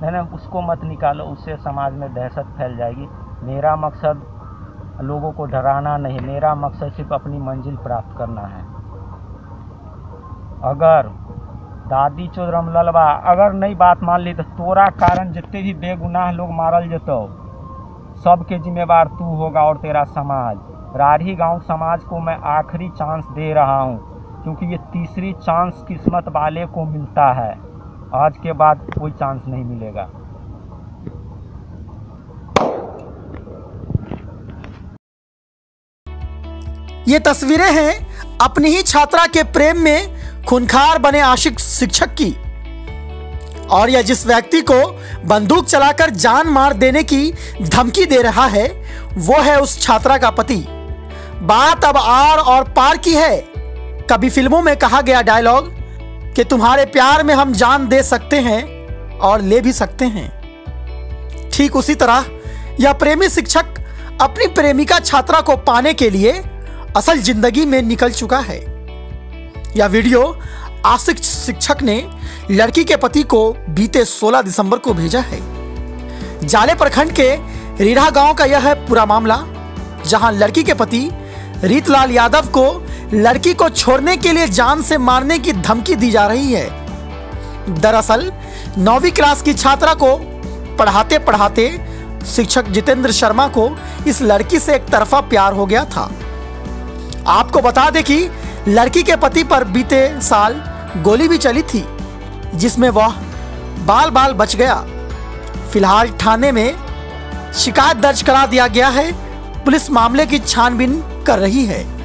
है ना, उसको मत निकालो, उससे समाज में दहशत फैल जाएगी। मेरा मकसद लोगों को डराना नहीं, मेरा मकसद सिर्फ अपनी मंजिल प्राप्त करना है। अगर दादी चोद रमललबा अगर नहीं बात मान ली तो तोरा कारण जितने भी बेगुनाह लोग मारल जतो सबके जिम्मेवार तू होगा और तेरा समाज। राढ़ी गांव समाज को मैं आखिरी चांस दे रहा हूं, क्योंकि ये तीसरी चांस किस्मत वाले को मिलता है, आज के बाद कोई चांस नहीं मिलेगा। ये तस्वीरें हैं अपनी ही छात्रा के प्रेम में खूंखार बने आशिक शिक्षक की, और यह जिस व्यक्ति को बंदूक चलाकर जान मार देने की धमकी दे रहा है वो है उस छात्रा का पति। बात अब आर और पार की है। कभी फिल्मों में कहा गया डायलॉग कि तुम्हारे प्यार में हम जान दे सकते हैं और ले भी सकते हैं, ठीक उसी तरह यह प्रेमी शिक्षक अपनी प्रेमिका छात्रा को पाने के लिए असल जिंदगी में निकल चुका है। यह वीडियो आशिक शिक्षक ने लड़की के पति को बीते 16 दिसंबर को भेजा है। जाले प्रखंड के रीढ़ा गांव का यह है पूरा मामला, जहां लड़की के पति रीतलाल यादव को लड़की को छोड़ने के लिए जान से मारने की धमकी दी जा रही है। दरअसल 9वीं क्लास की छात्रा को पढ़ाते पढ़ाते शिक्षक जितेंद्र शर्मा को इस लड़की से एक तरफा प्यार हो गया था। आपको बता दें कि लड़की के पति पर बीते साल गोली भी चली थी, जिसमें वह बाल बाल बच गया। फिलहाल थाने में शिकायत दर्ज करा दिया गया है। पुलिस मामले की छानबीन कर रही है।